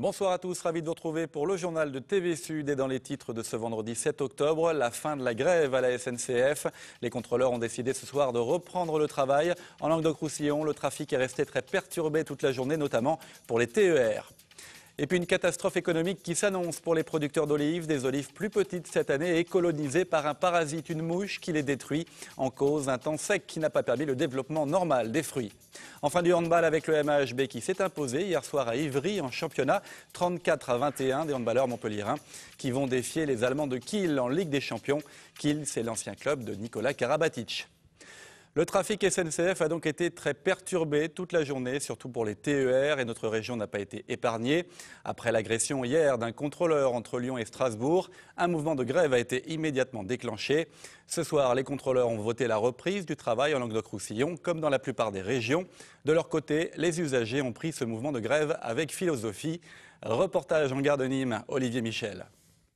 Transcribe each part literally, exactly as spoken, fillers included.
Bonsoir à tous, ravi de vous retrouver pour le journal de T V Sud et dans les titres de ce vendredi sept octobre, la fin de la grève à la S N C F. Les contrôleurs ont décidé ce soir de reprendre le travail. En Languedoc-Roussillon, le trafic est resté très perturbé toute la journée, notamment pour les T E R. Et puis une catastrophe économique qui s'annonce pour les producteurs d'olives, des olives plus petites cette année et colonisées par un parasite, une mouche qui les détruit. En cause, un temps sec qui n'a pas permis le développement normal des fruits. Enfin du handball avec le M A H B qui s'est imposé hier soir à Ivry en championnat, trente-quatre à vingt et un, des handballeurs montpelliérains qui vont défier les Allemands de Kiel en Ligue des Champions. Kiel, c'est l'ancien club de Nikola Karabatic. Le trafic S N C F a donc été très perturbé toute la journée, surtout pour les T E R, et notre région n'a pas été épargnée. Après l'agression hier d'un contrôleur entre Lyon et Strasbourg, un mouvement de grève a été immédiatement déclenché. Ce soir, les contrôleurs ont voté la reprise du travail en Languedoc-Roussillon, comme dans la plupart des régions. De leur côté, les usagers ont pris ce mouvement de grève avec philosophie. Reportage en gare de Nîmes, Olivier Michel.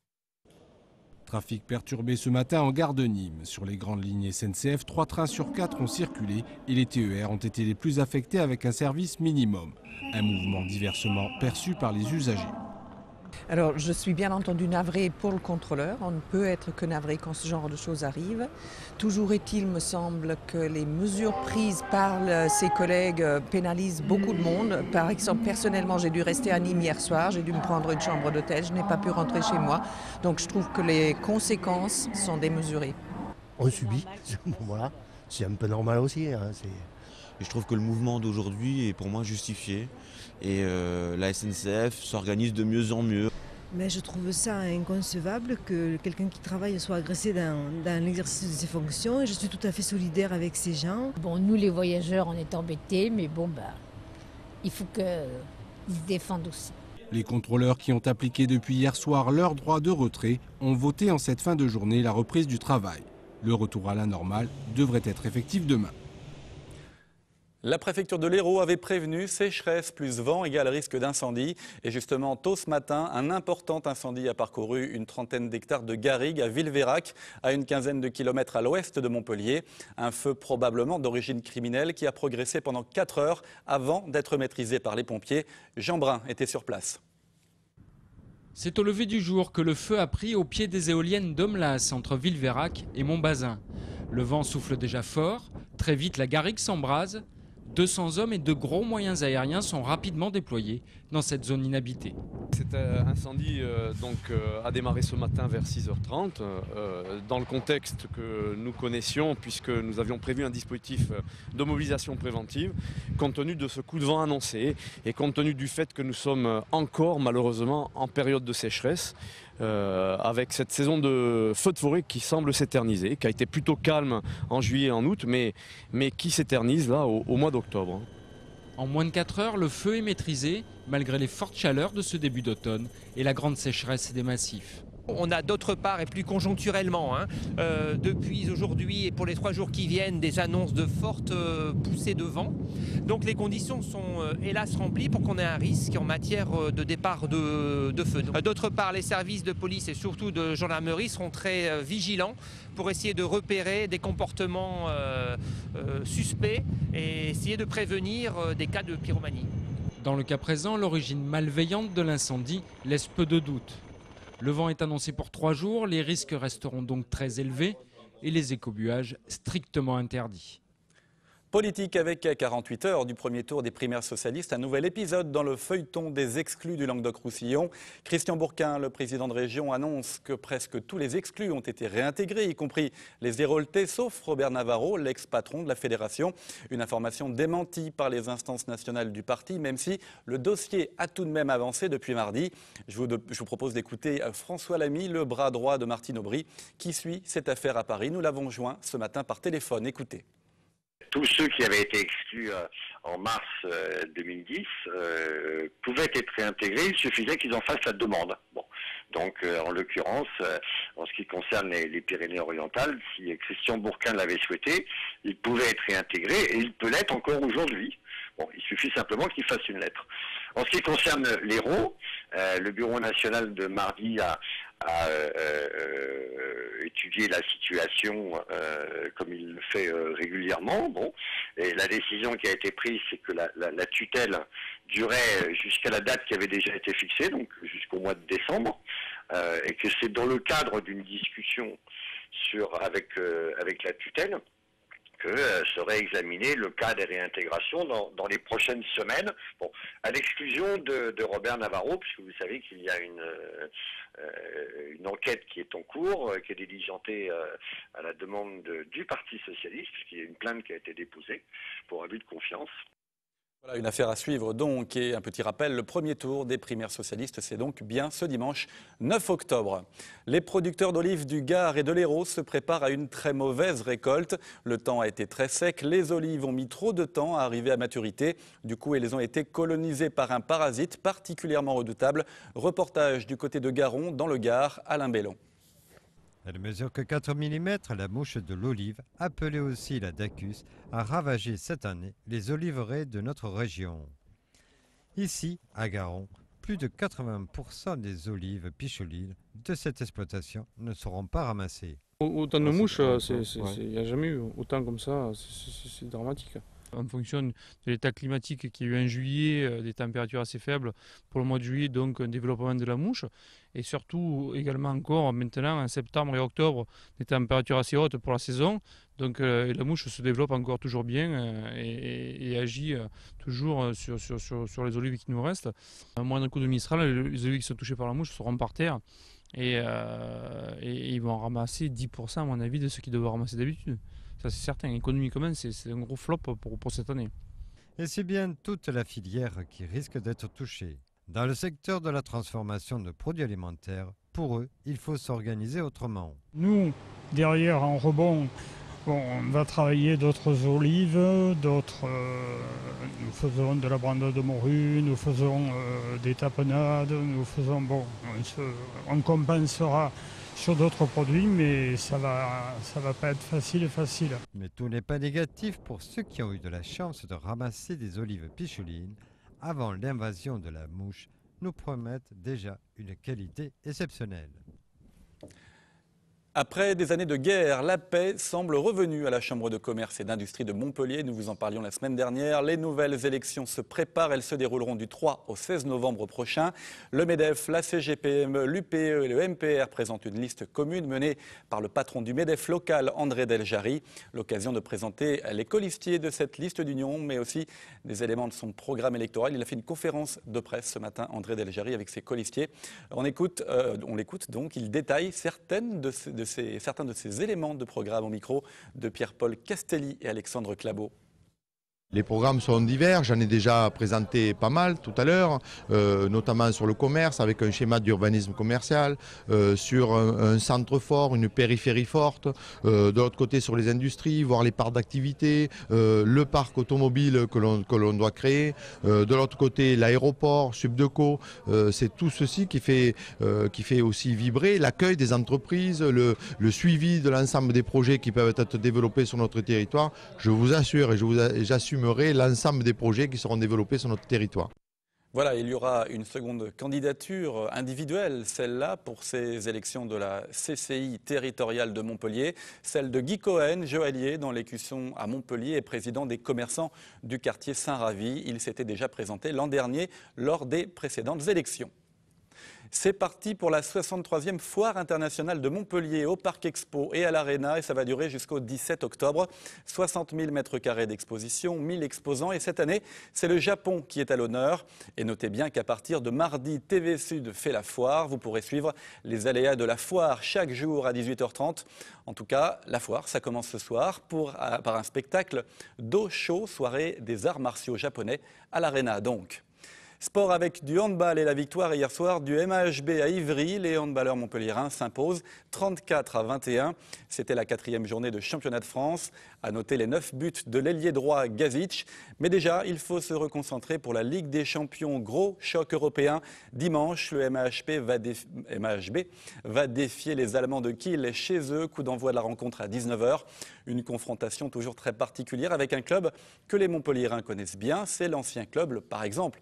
Trafic perturbé ce matin en gare de Nîmes. Sur les grandes lignes S N C F, trois trains sur quatre ont circulé et les T E R ont été les plus affectés avec un service minimum. Un mouvement diversement perçu par les usagers. Alors, je suis bien entendu navrée pour le contrôleur. On ne peut être que navré quand ce genre de choses arrive. Toujours est-il, me semble, que les mesures prises par le, ses collègues pénalisent beaucoup de monde. Par exemple, personnellement, j'ai dû rester à Nîmes hier soir. J'ai dû me prendre une chambre d'hôtel. Je n'ai pas pu rentrer chez moi. Donc, je trouve que les conséquences sont démesurées. On subit. Voilà. C'est un peu normal aussi. Hein. Et je trouve que le mouvement d'aujourd'hui est pour moi justifié et euh, la S N C F s'organise de mieux en mieux. Mais je trouve ça inconcevable que quelqu'un qui travaille soit agressé dans, dans l'exercice de ses fonctions et je suis tout à fait solidaire avec ces gens. Bon, nous les voyageurs on est embêtés, mais bon, bah, il faut qu'ils se défendent aussi. Les contrôleurs qui ont appliqué depuis hier soir leur droit de retrait ont voté en cette fin de journée la reprise du travail. Le retour à la normale devrait être effectif demain. La préfecture de l'Hérault avait prévenu sécheresse plus vent égale risque d'incendie. Et justement, tôt ce matin, un important incendie a parcouru une trentaine d'hectares de garrigues à Villeveyrac, à une quinzaine de kilomètres à l'ouest de Montpellier. Un feu probablement d'origine criminelle qui a progressé pendant quatre heures avant d'être maîtrisé par les pompiers. Jean Brun était sur place. C'est au lever du jour que le feu a pris au pied des éoliennes d'Omlas entre Villeveyrac et Montbazin. Le vent souffle déjà fort, très vite la garrigue s'embrase. deux cents hommes et de gros moyens aériens sont rapidement déployés dans cette zone inhabitée. Cet incendie euh, donc, euh, a démarré ce matin vers six heures trente, euh, dans le contexte que nous connaissions, puisque nous avions prévu un dispositif de mobilisation préventive, compte tenu de ce coup de vent annoncé et compte tenu du fait que nous sommes encore malheureusement en période de sécheresse, euh, avec cette saison de feux de forêt qui semble s'éterniser, qui a été plutôt calme en juillet et en août, mais, mais qui s'éternise là au, au mois d'octobre. En moins de quatre heures, le feu est maîtrisé, malgré les fortes chaleurs de ce début d'automne et la grande sécheresse des massifs. On a d'autre part et plus conjoncturellement, hein, euh, depuis aujourd'hui et pour les trois jours qui viennent, des annonces de fortes euh, poussées de vent. Donc les conditions sont euh, hélas remplies pour qu'on ait un risque en matière euh, de départ de, de feu. Euh, d'autre part, les services de police et surtout de gendarmerie seront très euh, vigilants pour essayer de repérer des comportements euh, euh, suspects et essayer de prévenir euh, des cas de pyromanie. Dans le cas présent, l'origine malveillante de l'incendie laisse peu de doute. Le vent est annoncé pour trois jours, les risques resteront donc très élevés et les écobuages strictement interdits. Politique avec à quarante-huit heures du premier tour des primaires socialistes, un nouvel épisode dans le feuilleton des exclus du Languedoc-Roussillon. Christian Bourquin, le président de région, annonce que presque tous les exclus ont été réintégrés, y compris les Héroltais, sauf Robert Navarro, l'ex-patron de la fédération. Une information démentie par les instances nationales du parti, même si le dossier a tout de même avancé depuis mardi. Je vous, de, je vous propose d'écouter François Lamy, le bras droit de Martine Aubry, qui suit cette affaire à Paris. Nous l'avons joint ce matin par téléphone. Écoutez. Tous ceux qui avaient été exclus euh, en mars euh, deux mille dix euh, pouvaient être réintégrés, il suffisait qu'ils en fassent la demande. Bon. Donc euh, en l'occurrence, euh, en ce qui concerne les, les Pyrénées-Orientales, si Christian Bourquin l'avait souhaité, il pouvait être réintégré et il peut l'être encore aujourd'hui. Bon, il suffit simplement qu'il fasse une lettre. En ce qui concerne l'Hérault, euh, le Bureau national de mardi a, à euh, euh, étudier la situation euh, comme il le fait euh, régulièrement. Bon, et la décision qui a été prise, c'est que la, la, la tutelle durait jusqu'à la date qui avait déjà été fixée, donc jusqu'au mois de décembre, euh, et que c'est dans le cadre d'une discussion sur avec euh, avec la tutelle que euh, serait examiné le cas des réintégrations dans, dans les prochaines semaines, bon, à l'exclusion de, de Robert Navarro, puisque vous savez qu'il y a une, euh, une enquête qui est en cours, euh, qui est diligentée euh, à la demande de, du Parti socialiste, puisqu'il y a une plainte qui a été déposée pour abus de confiance. Voilà une affaire à suivre donc, et un petit rappel, le premier tour des primaires socialistes, c'est donc bien ce dimanche neuf octobre. Les producteurs d'olives du Gard et de l'Hérault se préparent à une très mauvaise récolte. Le temps a été très sec, les olives ont mis trop de temps à arriver à maturité. Du coup, elles ont été colonisées par un parasite particulièrement redoutable. Reportage du côté de Garon, dans le Gard, Alain Bellon. Elle mesure que quatre millimètres, la mouche de l'olive, appelée aussi la Dacus, a ravagé cette année les oliveraies de notre région. Ici, à Garon, plus de quatre-vingts pour cent des olives picholines de cette exploitation ne seront pas ramassées. Autant de mouches, il n'y a jamais eu autant comme ça, c'est dramatique. En fonction de l'état climatique qu'il y a eu en juillet, des températures assez faibles pour le mois de juillet, donc un développement de la mouche. Et surtout également encore maintenant en septembre et octobre, des températures assez hautes pour la saison. Donc euh, la mouche se développe encore toujours bien euh, et, et, et agit euh, toujours sur, sur, sur, sur les olives qui nous restent. À moindre coup de mistral, les olives qui sont touchées par la mouche seront par terre. Et, euh, et, et ils vont ramasser dix pour cent à mon avis de ce qu'ils doivent ramasser d'habitude. Ça c'est certain, économiquement c'est un gros flop pour, pour cette année. Et c'est bien toute la filière qui risque d'être touchée. Dans le secteur de la transformation de produits alimentaires, pour eux, il faut s'organiser autrement. Nous, derrière en rebond, bon, on va travailler d'autres olives, d'autres. Euh, nous faisons de la brandade de morue, nous faisons euh, des tapenades, nous faisons. Bon, on, se, on compensera sur d'autres produits, mais ça va, ça va pas être facile, facile. Mais tout n'est pas négatif pour ceux qui ont eu de la chance de ramasser des olives picholines avant l'invasion de la mouche, nous promettent déjà une qualité exceptionnelle. Après des années de guerre, la paix semble revenue à la Chambre de commerce et d'industrie de Montpellier. Nous vous en parlions la semaine dernière. Les nouvelles élections se préparent. Elles se dérouleront du trois au seize novembre prochain. Le MEDEF, la C G P M, l'U P E et le M P R présentent une liste commune menée par le patron du MEDEF local, André Deljarry. L'occasion de présenter les colistiers de cette liste d'union, mais aussi des éléments de son programme électoral. Il a fait une conférence de presse ce matin, André Deljarry, avec ses colistiers. On écoute, euh, on l'écoute donc. Il détaille certaines de ces, de ces, certains de ces éléments de programme au micro de Pierre-Paul Castelli et Alexandre Clabot. Les programmes sont divers, j'en ai déjà présenté pas mal tout à l'heure, euh, notamment sur le commerce avec un schéma d'urbanisme commercial, euh, sur un, un centre fort, une périphérie forte, euh, de l'autre côté sur les industries, voir les parcs d'activité, euh, le parc automobile que l'on que l'on doit créer, euh, de l'autre côté l'aéroport, Subdeco, euh, c'est tout ceci qui fait, euh, qui fait aussi vibrer l'accueil des entreprises, le, le suivi de l'ensemble des projets qui peuvent être développés sur notre territoire. Je vous assure et je vous j'assume l'ensemble des projets qui seront développés sur notre territoire. Voilà, il y aura une seconde candidature individuelle, celle-là, pour ces élections de la C C I territoriale de Montpellier, celle de Guy Cohen, joaillier dans l'Écusson à Montpellier et président des commerçants du quartier Saint-Ravi. Il s'était déjà présenté l'an dernier lors des précédentes élections. C'est parti pour la soixante-troisième foire internationale de Montpellier au Parc Expo et à l'Arena et ça va durer jusqu'au dix-sept octobre. soixante mille mètres carrés d'exposition, mille exposants et cette année, c'est le Japon qui est à l'honneur. Et notez bien qu'à partir de mardi, T V Sud fait la foire. Vous pourrez suivre les aléas de la foire chaque jour à dix-huit heures trente. En tout cas, la foire, ça commence ce soir pour, par un spectacle d'Osho, soirée des arts martiaux japonais à l'Arena donc. Sport avec du handball et la victoire hier soir du M A H B à Ivry. Les handballeurs montpelliérains s'imposent trente-quatre à vingt et un. C'était la quatrième journée de championnat de France. À noter les neuf buts de l'ailier droit Gazic. Mais déjà, il faut se reconcentrer pour la Ligue des Champions. Gros choc européen. Dimanche, le M A H B va, défi- M A H B va défier les Allemands de Kiel chez eux. Coup d'envoi de la rencontre à dix-neuf heures. Une confrontation toujours très particulière avec un club que les Montpelliérains connaissent bien. C'est l'ancien club, par exemple, d'un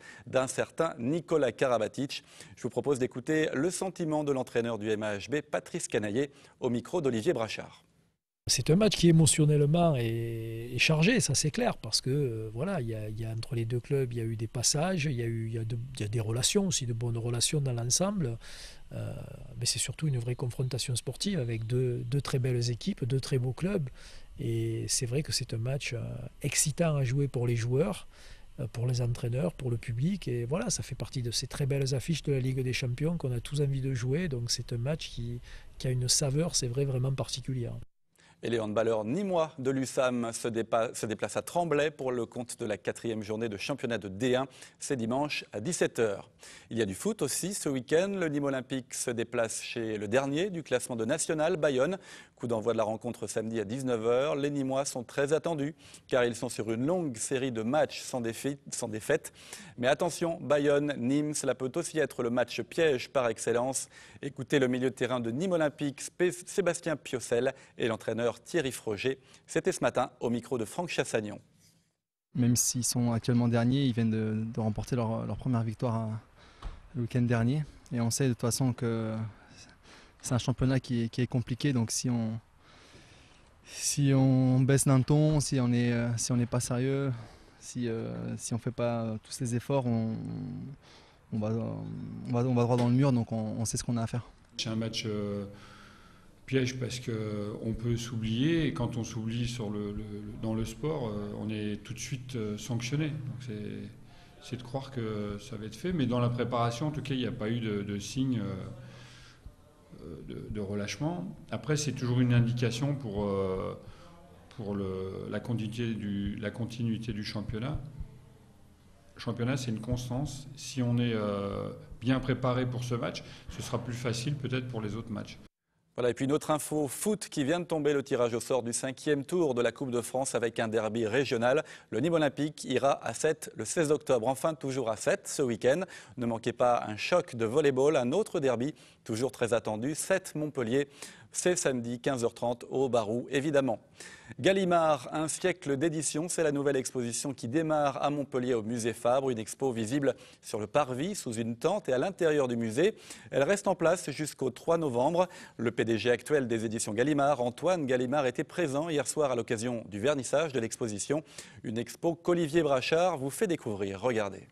d'un certain Nikola Karabatic. Je vous propose d'écouter le sentiment de l'entraîneur du M A H B, Patrice Canaillé, au micro d'Olivier Brachard. C'est un match qui émotionnellement est, est chargé, ça c'est clair, parce que euh, voilà, il y a, il y a entre les deux clubs, il y a eu des passages, il y a eu, il y a, de, il y a des relations aussi, de bonnes relations dans l'ensemble. Euh, mais c'est surtout une vraie confrontation sportive avec deux, deux très belles équipes, deux très beaux clubs. Et c'est vrai que c'est un match euh, excitant à jouer pour les joueurs, euh, pour les entraîneurs, pour le public. Et voilà, ça fait partie de ces très belles affiches de la Ligue des Champions qu'on a tous envie de jouer. Donc c'est un match qui, qui a une saveur, c'est vrai, vraiment particulière. Et les handballeurs nîmois de l'U S A M se, se déplacent à Tremblay pour le compte de la quatrième journée de championnat de D un. C'est dimanche à dix-sept heures. Il y a du foot aussi ce week-end. Le Nîmes Olympique se déplace chez le dernier du classement de National, Bayonne. Coup d'envoi de la rencontre samedi à dix-neuf heures. Les Nîmois sont très attendus car ils sont sur une longue série de matchs sans défaite. Sans défaite. Mais attention, Bayonne-Nîmes, cela peut aussi être le match piège par excellence. Écoutez le milieu de terrain de Nîmes Olympique, Sébastien Piocel, et l'entraîneur Thierry Froger. C'était ce matin au micro de Franck Chassagnon. Même s'ils sont actuellement derniers, ils viennent de, de remporter leur, leur première victoire à, le week-end dernier. Et on sait de toute façon que c'est un championnat qui est, qui est compliqué. Donc si on, si on baisse d'un ton, si on n'est si on n'est pas sérieux, si, euh, si on ne fait pas tous les efforts, on, on, va, on, va, on va droit dans le mur. Donc on, on sait ce qu'on a à faire. C'est un match euh, piège parce qu'on peut s'oublier. Et quand on s'oublie sur le, le, dans le sport, euh, on est tout de suite euh, sanctionné. Donc c'est... c'est de croire que ça va être fait. Mais dans la préparation, en tout cas, il n'y a pas eu de, de signe euh, de, de relâchement. Après, c'est toujours une indication pour, euh, pour le, la, continuité du, la continuité du championnat. Le championnat, c'est une constance. Si on est euh, bien préparé pour ce match, ce sera plus facile peut-être pour les autres matchs. Voilà, et puis une autre info foot qui vient de tomber, le tirage au sort du cinquième tour de la Coupe de France avec un derby régional. Le Nîmes Olympique ira à Sète le seize octobre. Enfin, toujours à Sète ce week-end. Ne manquez pas un choc de volleyball, un autre derby, toujours très attendu, Sète-Montpellier. C'est samedi quinze heures trente au Barou, évidemment. Gallimard, un siècle d'édition, c'est la nouvelle exposition qui démarre à Montpellier au musée Fabre. Une expo visible sur le parvis, sous une tente et à l'intérieur du musée. Elle reste en place jusqu'au trois novembre. Le P D G actuel des éditions Gallimard, Antoine Gallimard, était présent hier soir à l'occasion du vernissage de l'exposition. Une expo qu'Olivier Brachard vous fait découvrir. Regardez.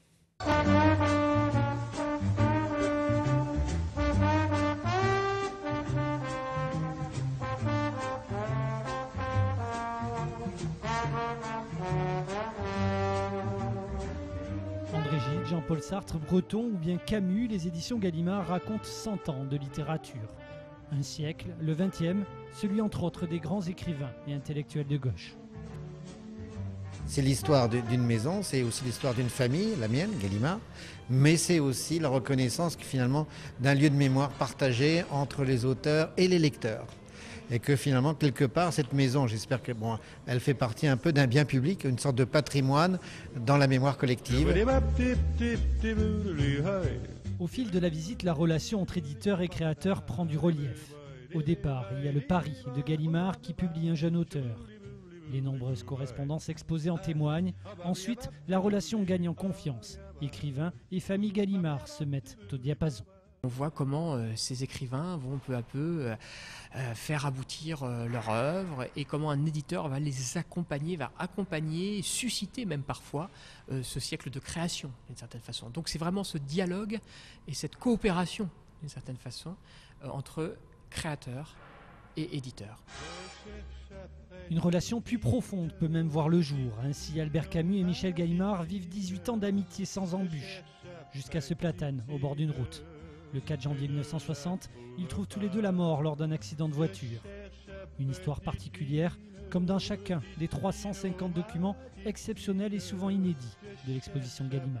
Jean-Paul Sartre, Breton ou bien Camus, les éditions Gallimard racontent cent ans de littérature. Un siècle, le vingtième, celui entre autres des grands écrivains et intellectuels de gauche. C'est l'histoire d'une maison, c'est aussi l'histoire d'une famille, la mienne, Gallimard, mais c'est aussi la reconnaissance finalement d'un lieu de mémoire partagé entre les auteurs et les lecteurs. Et que finalement, quelque part, cette maison, j'espère que bon, elle fait partie un peu d'un bien public, une sorte de patrimoine dans la mémoire collective. Au fil de la visite, la relation entre éditeurs et créateurs prend du relief. Au départ, il y a le pari de Gallimard qui publie un jeune auteur. Les nombreuses correspondances exposées en témoignent. Ensuite, la relation gagne en confiance. Écrivains et famille Gallimard se mettent au diapason. On voit comment euh, ces écrivains vont peu à peu euh, euh, faire aboutir euh, leur œuvre et comment un éditeur va les accompagner, va accompagner, susciter même parfois euh, ce siècle de création d'une certaine façon. Donc c'est vraiment ce dialogue et cette coopération d'une certaine façon euh, entre créateurs et éditeurs. Une relation plus profonde peut même voir le jour. Ainsi, Albert Camus et Michel Gallimard vivent dix-huit ans d'amitié sans embûche, jusqu'à ce platane au bord d'une route. Le quatre janvier mille neuf cent soixante, ils trouvent tous les deux la mort lors d'un accident de voiture. Une histoire particulière, comme dans chacun des trois cent cinquante documents exceptionnels et souvent inédits de l'exposition Gallimard.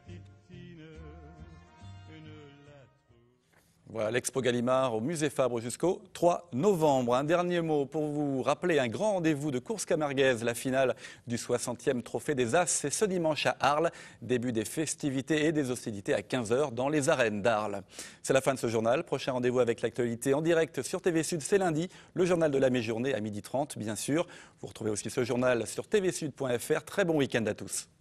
Voilà l'Expo Gallimard au musée Fabre jusqu'au trois novembre. Un dernier mot pour vous rappeler un grand rendez-vous de course camarguaise. La finale du soixantième Trophée des As, c'est ce dimanche à Arles. Début des festivités et des hostilités à quinze heures dans les arènes d'Arles. C'est la fin de ce journal. Prochain rendez-vous avec l'actualité en direct sur T V Sud, c'est lundi. Le journal de la mi-journée à midi trente, bien sûr. Vous retrouvez aussi ce journal sur t v sud point f r. Très bon week-end à tous.